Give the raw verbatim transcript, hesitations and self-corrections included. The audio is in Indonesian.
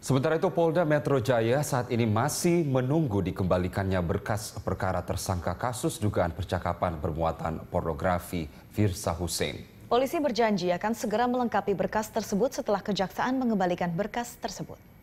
Sementara itu Polda Metro Jaya saat ini masih menunggu dikembalikannya berkas perkara tersangka kasus dugaan percakapan bermuatan pornografi Firza Hussein. Polisi berjanji akan segera melengkapi berkas tersebut setelah kejaksaan mengembalikan berkas tersebut.